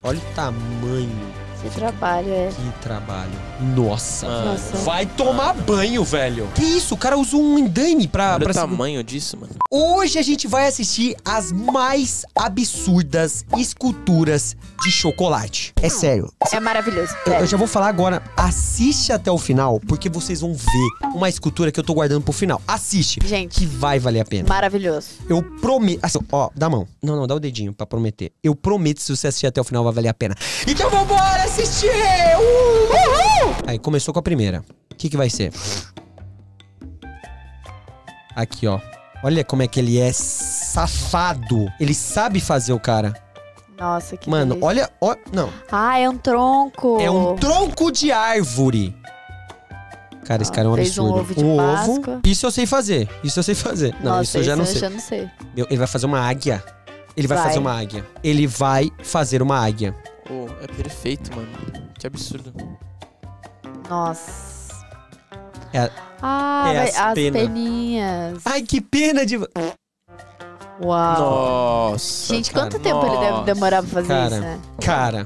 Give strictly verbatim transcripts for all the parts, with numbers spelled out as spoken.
Olha o tamanho. Que trabalho, é. Que trabalho. Nossa. Nossa. Vai tomar banho, velho. Que isso? O cara usou um andaime pra... Olha pra o tamanho disso, mano. Hoje a gente vai assistir as mais absurdas esculturas de chocolate. É sério. É maravilhoso. Eu, É. eu já vou falar agora. Assiste até o final, porque vocês vão ver uma escultura que eu tô guardando pro final. Assiste. Gente. Que vai valer a pena. Maravilhoso. Eu prometo... Assim, ó, dá a mão. Não, não, dá o dedinho pra prometer. Eu prometo, se você assistir até o final, vai valer a pena. Então vambora assistir! Uhul! Aí, começou com a primeira. O que que vai ser? Aqui, ó. Olha como é que ele é safado. Ele sabe fazer o cara. Nossa, que Mano, delícia. olha... ó, não. Ah, é um tronco. É um tronco de árvore. Cara, esse Ah, cara é um fez um absurdo. ovo de Páscoa. Isso eu sei fazer. Isso eu sei fazer. Não, Nossa, isso eu já não sei. já não sei. Meu, ele vai fazer uma águia. Ele vai, Vai. fazer uma águia. Ele vai fazer uma águia. Oh, é perfeito, mano. Que absurdo. Nossa. É, Ah, é vai- as as pena. peninhas. Ai, que pena de... Uau. Nossa. Gente, cara, quanto tempo ele deve nossa. demorar pra fazer Cara, isso, né? Cara.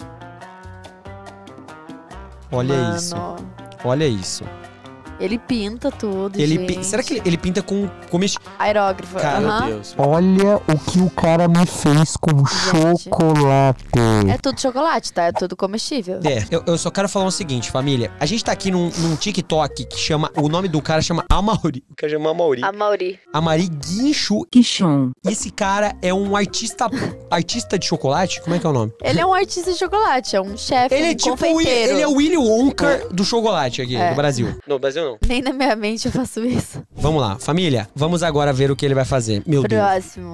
Olha Mano, isso. Olha isso. ele pinta tudo, Ele gente. pi- Será que ele, ele pinta com comestível? Aerógrafo. Cara, Meu aham. Deus. Olha o que o cara me fez com Gente. chocolate. É tudo chocolate, tá? É tudo comestível. É, eu, eu só quero falar o seguinte, família. A gente tá aqui num, num TikTok que chama... O nome do cara chama Amaury. O cara chama Amaury. A Mauri. Amaury Guincho. Quichon. E esse cara é um artista... Artista de chocolate? Como é que é o nome? Ele é um artista de chocolate, é um chefe, Ele um é tipo... o Willy- confeiteiro. Ele é o Willy Wonka do chocolate aqui, É. do Brasil. No Brasil não. Nem na minha mente eu faço isso. Vamos lá, família. Vamos agora ver o que ele vai fazer. Meu Deus. Próximo.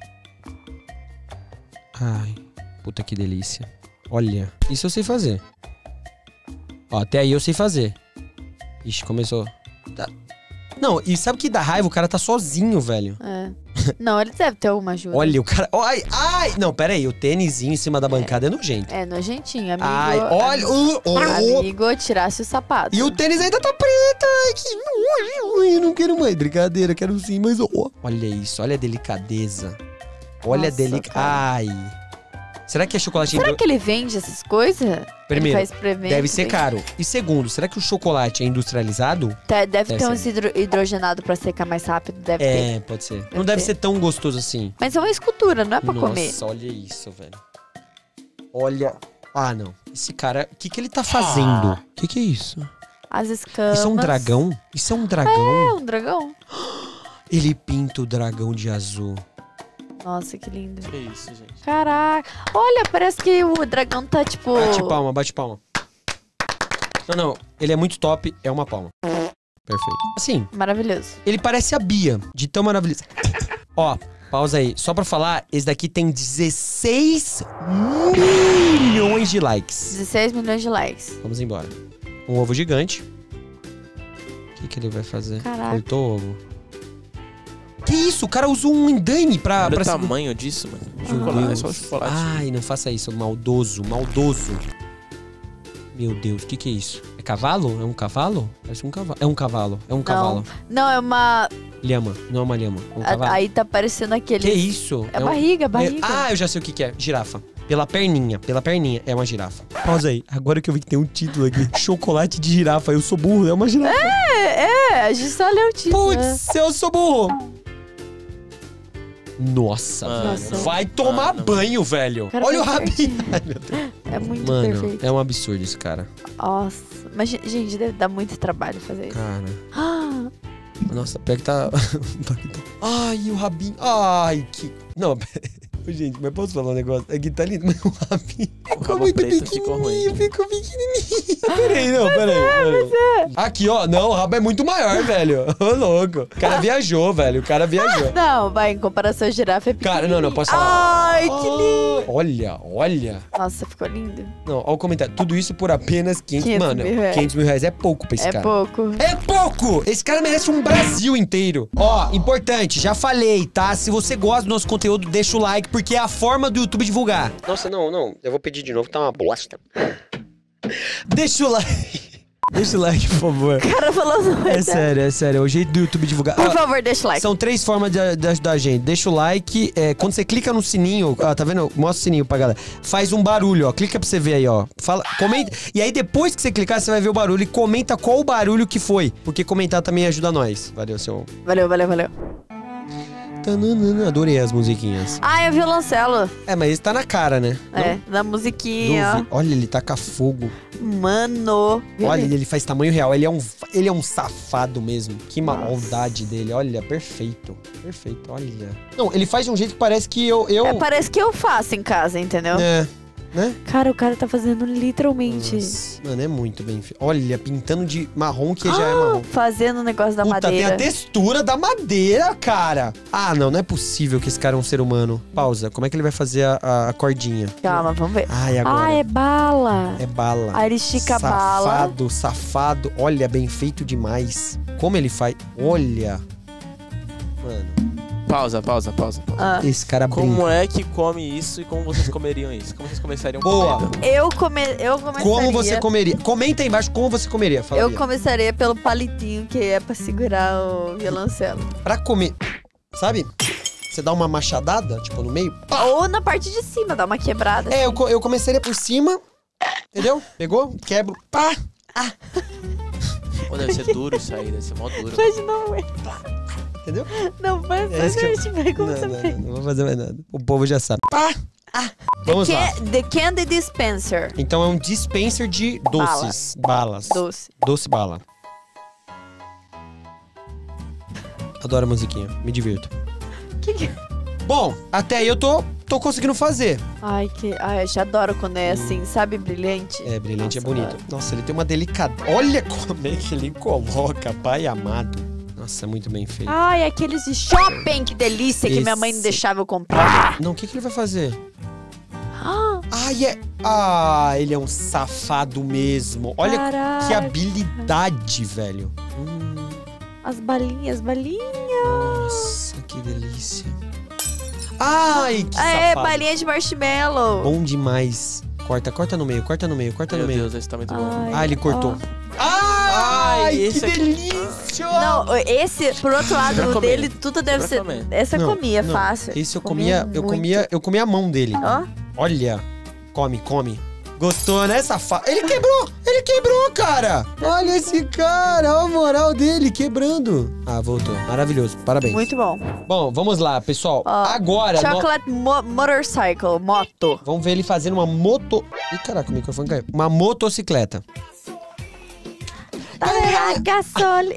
Ai, puta que delícia. Olha, isso eu sei fazer. Ó, até aí eu sei fazer. Ixi, começou. Tá. Não, e sabe o que dá raiva? O cara tá sozinho, velho. É. Não, ele deve ter alguma ajuda. Olha, o cara... Ai, ai! Não, pera aí. O tênisinho em cima da bancada é, nojento. É nojentinho, amigo. Ai, olha... Uh, oh, oh. Amigo, tirasse o sapato. E o tênis ainda tá preto. Ai, que nojo. Eu não quero mais. Brincadeira, quero sim, mas... Oh. Olha isso, olha a delicadeza. Olha a Nossa, delicadeza. cara. Ai. Será que é chocolate... Será hidro- que ele vende essas coisas? Primeiro, ele faz prevento, deve ser vende? caro. E segundo, será que o chocolate é industrializado? Tá, Deve, Deve ter ser. uns hidro hidrogenado pra secar mais rápido, deve ter. É, pode ser. Não deve ter. ser tão gostoso assim. Mas é uma escultura, não é pra Nossa, comer. olha isso, velho. Olha... Ah, não. Esse cara... O que que ele tá fazendo? O que que é isso? As escamas. Isso é um dragão? Isso é um dragão? É um dragão. Ele pinta o dragão de azul. Nossa, que lindo. Que isso, gente. Caraca. Olha, parece que o dragão tá tipo... Bate palma, bate palma. Não, não. Ele é muito top. É uma palma. Perfeito. Assim, Maravilhoso. ele parece a Bia, de tão maravilhoso. Ó, pausa aí. Só pra falar, esse daqui tem dezesseis milhões de likes. dezesseis milhões de likes. Vamos embora. Um ovo gigante. O que que ele vai fazer? Caraca. Cortou o ovo. Que isso? O cara usou um andaime pra... Olha pra o se- tamanho disso, mano. Meu Chocolate, é Deus. só chocolate. Ai, não faça isso, maldoso, maldoso. Meu Deus, o que que é isso? É cavalo? É um cavalo? Parece um cavalo. É um cavalo, é um cavalo. Não, é uma... Lhama, não é uma lhama, é um a- cavalo. Aí tá parecendo aquele... Que isso? É um- barriga, barriga. É- Ah, eu já sei o que que é. Girafa. Pela perninha, pela perninha, é uma girafa. Pausa aí. Agora que eu vi que tem um título aqui. Chocolate de girafa. Eu sou burro, é uma girafa. É, é, a gente só leu o título. né? Putz, eu sou burro. Nossa, Mano, velho. Nossa. Vai tomar Mano. banho, velho. Cara, Olha o tá rabinho. Ai, meu Deus. É muito Mano, perfeito. é um absurdo esse cara. Nossa. Mas, gen- gente, deve dar muito trabalho fazer isso. Cara. Ah, Nossa, pior que tá... Ai, o rabinho. Ai, que... Não, gente, mas posso falar um negócio? Aqui tá lindo, mas o rabinho ficou rabo muito preto ficou pequenininho, ruim. ficou pequenininho. Peraí, não, peraí. peraí. Aqui, ó. Não, o rabo é muito maior, velho. Ô, louco. O cara viajou, velho. O cara viajou. não, vai, em comparação à girafa é Cara, não, não, posso falar. Ai, que lindo. Olha, olha. Nossa, ficou lindo. Não, olha o comentário. Tudo isso por apenas quinhentos... quinhentos Mano, mil reais. quinhentos mil reais é pouco pra esse É cara. pouco. É pouco! Esse cara merece um Brasil inteiro. Ó, importante, já falei, tá? Se você gosta do nosso conteúdo, deixa o like, porque é a forma do YouTube divulgar. Nossa, não, não. Eu vou pedir de novo, tá uma bosta. Deixa o like. Deixa o like, por favor. O cara falou não. É sério, é sério. É o jeito do YouTube divulgar. Por Ah, favor, deixa o like. São três formas de, de ajudar a gente. Deixa o like. É, quando você clica no sininho, ó, tá vendo? Mostra o sininho pra galera. Faz um barulho, ó. Clica pra você ver aí, ó. Fala, comenta. E aí, depois que você clicar, você vai ver o barulho e comenta qual o barulho que foi. Porque comentar também ajuda nós. Valeu, seu. Valeu, valeu, valeu. Tananana, adorei as musiquinhas. Ah, é o violoncelo. É, mas esse tá na cara, né? É, da Não? musiquinha. Duvi- Olha, ele taca fogo. Mano. Olha, ele faz tamanho real. Ele é um, ele é um safado mesmo. Que maldade dele. Olha, perfeito. Perfeito, olha. Não, ele faz de um jeito que parece que eu... eu... É, parece que eu faço em casa, entendeu? É, né? Cara, o cara tá fazendo literalmente. Nossa, mano, é muito bem feito. Olha, pintando de marrom que já é marrom. Fazendo o negócio da Puta, madeira. tem a textura da madeira, cara. Ah, não, não é possível que esse cara é um ser humano. Pausa. Como é que ele vai fazer a, a, a cordinha? Calma, vamos ver. Ai, agora. Ah, é bala. É bala. Aí ele estica a bala. Safado, safado. Olha, bem feito demais. Como ele faz. Olha. Mano, Pausa, pausa, pausa. pausa. Ah. esse cara brinca. Como é que come isso e como vocês comeriam isso? Como vocês começariam Boa. comendo? Eu, come... eu começaria... Como você comeria? Comenta aí embaixo como você comeria. Fala Eu aí. começaria pelo palitinho que é pra segurar o violoncelo. Pra comer. Sabe? Você dá uma machadada, tipo, no meio. Pá! Ou na parte de cima, dá uma quebrada. É, eu, co- eu começaria por cima. Entendeu? Pegou? Quebro. Pá! Pô, deve ser duro isso aí, deve ser mó duro. Faz de novo. Entendeu? Não, faz É isso que eu- só vai como Não, você não, fez. não, não vou fazer mais nada. O povo já sabe. Pá! Vamos lá. Can- The Candy Dispenser. Então é um dispenser de doces. Balas. Doce. Doce bala. Adoro a musiquinha. Me divirto. Que que... Bom, até aí eu tô, tô conseguindo fazer. Ai, que... Ai, eu já adoro quando é assim, sabe? Brilhante. É, brilhante, Nossa, é bonito. adoro. Nossa, ele tem uma delicada. Olha como é que ele coloca, pai amado. Nossa, é muito bem feito. Ai, aqueles de shopping, que delícia, que minha mãe não Esse- deixava eu comprar. Não, o que, que ele vai fazer? Ah, Ai, é. Ah, ele é um safado mesmo. Olha caraca. que habilidade, velho. Hum, As balinhas, balinhas. nossa, que delícia. Ai, que Ah, é, safado. balinha de marshmallow. Bom demais. Corta, corta no meio, corta no meio, corta Meu no meio. Deus, esse tá muito bom. Ai, Ah, ele cortou. ó. Ai, Ai, que esse aqui- delícia! Não, esse, por outro lado, vai o comer. dele, tudo deve vai ser... comer. Essa Não, eu comia, não. fácil. Esse eu comia, eu muito. comia, eu comia a mão dele. Ó, Olha, come, come. Gostou, né, safado? Ele quebrou! Ele quebrou, cara! Olha esse cara, olha a moral dele, quebrando. Ah, voltou. Maravilhoso, parabéns. muito bom. Bom, vamos lá, pessoal. Ó, Agora, nó- Chocolate mo motorcycle, moto. vamos ver ele fazendo uma moto... Ih, caraca, o microfone caiu. Uma motocicleta. Gasole.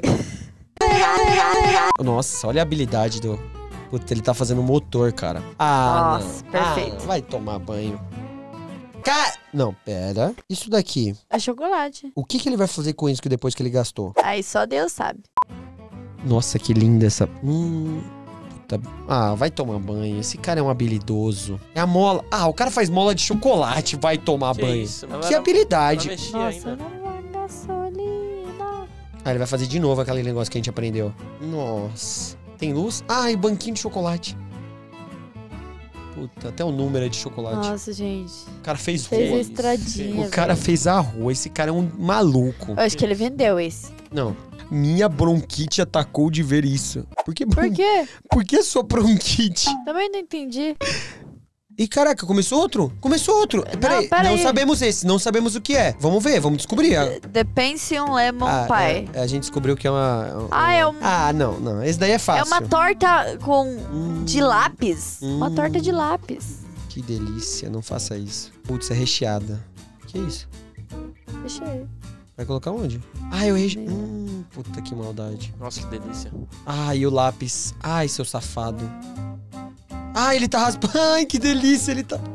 Nossa, olha a habilidade do... Puta, ele tá fazendo motor, cara. Ah, Nossa, não. perfeito. Ah, vai tomar banho. Cara... Não, pera. Isso daqui. É chocolate. O que, que ele vai fazer com isso que depois que ele gastou? Aí só Deus sabe. Nossa, que linda essa... Hum... Puta... Ah, vai tomar banho. Esse cara é um habilidoso. É a mola... Ah, o cara faz mola de chocolate, vai tomar Que banho. isso, mas Que vai- habilidade. vai mexer Nossa, ainda. não vai gasolina. Ah, ele vai fazer de novo aquele negócio que a gente aprendeu. Nossa. Tem luz? Ah, e banquinho de chocolate. Puta, até o número é de chocolate. Nossa, gente. O cara fez Fez a rua. isso, estradinha. O cara velho. fez a rua. Esse cara é um maluco. Eu acho que ele vendeu esse. Não. Minha bronquite atacou de ver isso. Por que, Por bron... quê? Por que sua bronquite? Também não entendi. E caraca, começou outro? Começou outro. Peraí, pera não aí. sabemos esse, não sabemos o que é. Vamos ver, vamos descobrir. Ah, The Pension Lemon Pie. é, a gente descobriu que é uma... Ah, é um- Ah, não, não. Esse daí é É fácil. uma torta com... Hum, de lápis. Uma Hum. torta de lápis. Que delícia, não faça isso. Putz, é recheada. Que isso? Deixa eu... Vai colocar onde? Ah, eu reche... Hum, puta que maldade. Nossa, que delícia. Ai, o lápis. Ai, seu safado. Ai, ele tá raspando. Ai, que delícia, ele tá...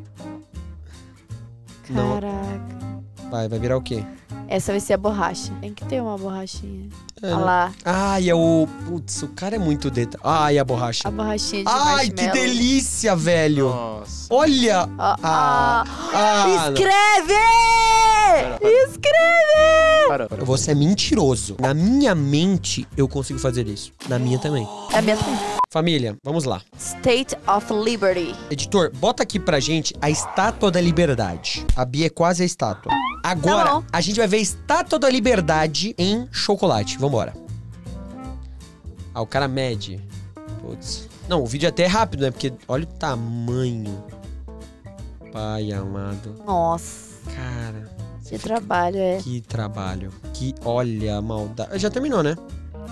Não. Caraca. Vai, vai virar o quê? Essa vai ser a borracha. Tem que ter uma borrachinha. É, Olha né? lá. Ai, é o... Putz, o cara é muito deta... Ai, a borracha. A borrachinha de Ai, que marshmallow. delícia, velho. Nossa. Olha. Ó, Ah, ah. ah, não. Escreve! Para, para. Escreve! Para, para. Você é mentiroso. Na minha mente, eu consigo fazer isso. Na minha também. É a minha também. Família, vamos lá. State of Liberty. Editor, bota aqui pra gente a Estátua da Liberdade. A Bia é quase a estátua. Agora, Tá bom. a gente vai ver a Estátua da Liberdade em chocolate. Vambora. Ah, o cara mede. Putz. Não, o vídeo até é rápido, né? Porque olha o tamanho. Pai amado. Nossa, Cara. que trabalho é. Que trabalho. Que olha a maldade. Já terminou, né?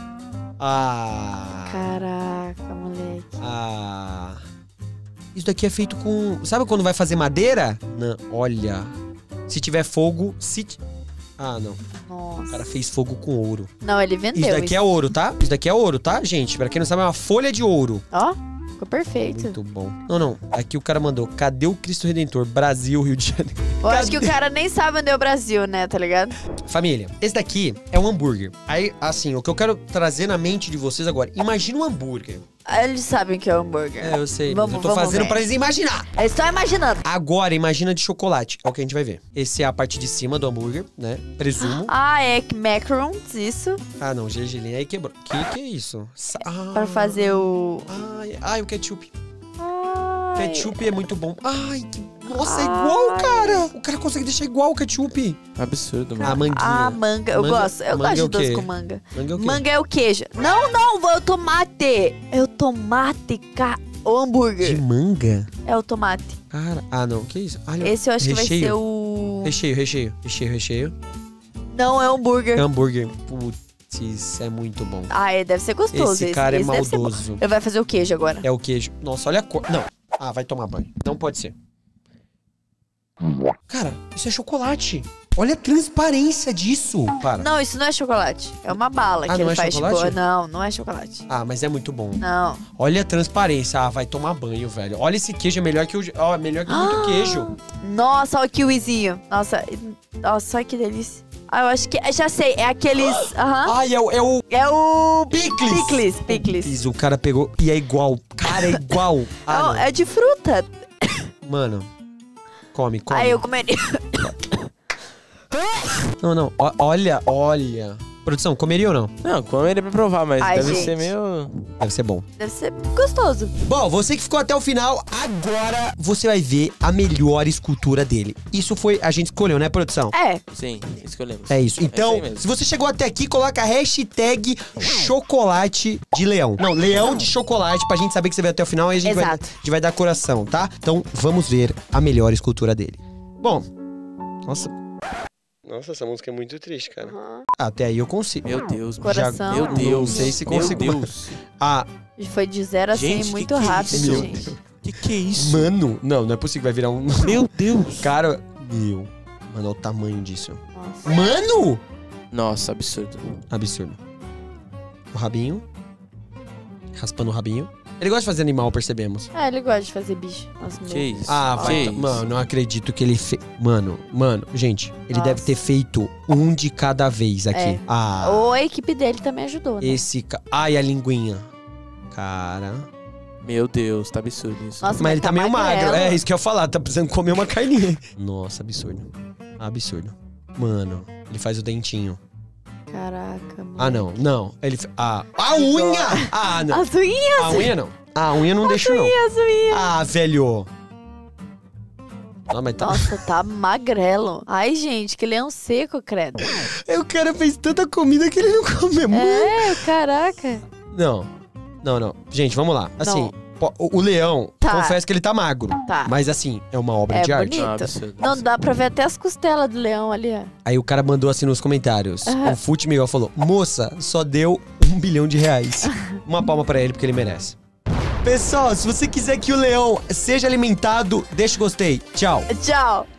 Ah. Caraca, moleque. Ah. Isso daqui é feito com... Sabe quando vai fazer madeira? Não, olha. Se tiver fogo, se... t- Ah, não. O Nossa. cara fez fogo com ouro. Não, ele vendeu Isso daqui isso. é ouro, tá? Isso daqui é ouro, tá, gente? Pra quem não sabe, é uma folha de ouro. Ó, ficou perfeito. Muito bom. Não, não. Aqui o cara mandou. Cadê o Cristo Redentor? Brasil, Rio de Janeiro. Eu acho que o Cadê? cara nem sabe onde é o Brasil, né? Tá ligado? Família, esse daqui é um hambúrguer. Aí, assim, o que eu quero trazer na mente de vocês agora. Imagina um hambúrguer. Eles sabem que é hambúrguer. É, eu sei. Vamos, mas eu tô vamos fazendo ver. pra eles imaginar. Eles estão imaginando. Agora, imagina de chocolate. É o que a gente vai ver. Esse é a parte de cima do hambúrguer, né? Presumo. Ah, é macarons, isso. Ah, não, gergelim aí quebrou. Que que é isso? Sa- Ah, Pra fazer o... Ai, ai, o ketchup. Ai. Ketchup é muito bom. Ai, que... Nossa, é Ai. igual, cara. O cara consegue deixar igual o ketchup. Absurdo, A mano. manguinha. Ah, manga. Eu Manga- gosto. Eu manga é gosto o de doce quê? com manga. Manga é o quê? Manga é o queijo. Não, não, é o tomate. É o tomate, ca... O De hambúrguer. manga? É o tomate. Cara, ah, não. Que isso? Olha, Esse eu acho que vai recheio. ser o... Recheio, recheio. Recheio, recheio. Não, é hambúrguer. Hambúrguer. Putz, é muito bom. Ah, é, deve ser gostoso. Esse cara é deve ser bom. maldoso. Ele vai fazer o queijo agora. É o queijo. Nossa, olha a cor. Não. Ah, vai tomar banho. Não pode ser. Cara, isso é chocolate. Olha a transparência disso. Para. Não, isso não é chocolate. É uma bala Ah, que não ele é faz chocolate? tipo... Não, não é chocolate. Ah, mas é muito bom. Não. Olha a transparência. Ah, vai tomar banho, velho. Olha esse queijo, é melhor que o... Ó, é melhor que muito queijo. Nossa, olha o kiwizinho. Nossa, nossa, olha que delícia. Ah, eu acho que... Já sei, é aqueles... Aham. Ai, é o... É o... É o... Picles. Picles, picles. Picles, o cara pegou e é igual. Cara, é igual. Ah, Não, não. é de fruta. Mano. Come, come. Aí eu comeria. Não, não. Ó, olha, olha. Produção, comeria ou não? Não, comeria pra provar, mas Ai, deve gente. ser meio... Deve ser bom. Deve ser gostoso. Bom, você que ficou até o final, agora você vai ver a melhor escultura dele. Isso foi... A gente escolheu, né, produção? É. Sim, escolhemos. É isso. Então, aí mesmo. se você chegou até aqui, coloca a hashtag chocolate de leão. Não, leão de chocolate, pra gente saber que você veio até o final e a gente, vai, a Exato. gente vai dar coração, tá? Então, vamos ver a melhor escultura dele. Bom, nossa... Nossa, essa música é muito triste, cara. Até aí eu consigo. Meu Deus, mano. Coração. Meu Deus. Não sei se Meu consigo. Deus. Ah, Foi de zero a cem Gente, muito que que é rápido, isso? Meu gente. Que que é isso? mano. Não, não é possível que vai virar um... Meu Deus. Cara, meu. Mano, olha o tamanho disso. Nossa. Mano! Nossa, absurdo. Absurdo. O rabinho. Raspando o rabinho. Ele gosta de fazer animal, percebemos. É, ele gosta de fazer bicho. Nossa, Que meu. isso? Ah, que vai. isso? Mano, não acredito que ele fez. Mano, mano, gente, ele Nossa. deve ter feito um de cada vez aqui. É. Ah, Ou a equipe dele também ajudou, né? esse. Ca... Ai, a linguinha. Cara. Meu Deus, tá absurdo isso. Nossa, Mas ele tá meio magro. magrelo. É isso que eu ia falar. Tá precisando comer uma carninha. Nossa, absurdo. Absurdo. Mano, ele faz o dentinho. Caraca, mano. Ah, não, não. Ele. fe- Ah, a unha! Ah, não. As unhas, A unha não. A unha não deixa, não. as unhas. Ah, velho. Não, mas tá. Nossa, tá magrelo. Ai, gente, que leão seco, credo. O cara fez tanta comida que ele não comeu. É, caraca. Não, não, não. Gente, vamos lá. Assim, Não. po- o, o leão, Tá. confesso que ele tá magro. Tá. Mas assim, é uma obra É de arte. bonito. Ah, absurdo. Não, dá pra ver até as costelas do leão ali, ó. Aí o cara mandou assim nos comentários. Aham. O Fute Miguel falou: moça, só deu um bilhão de reais. Uma palma pra ele, porque ele merece. Pessoal, se você quiser que o leão seja alimentado, deixa o gostei. Tchau. Tchau.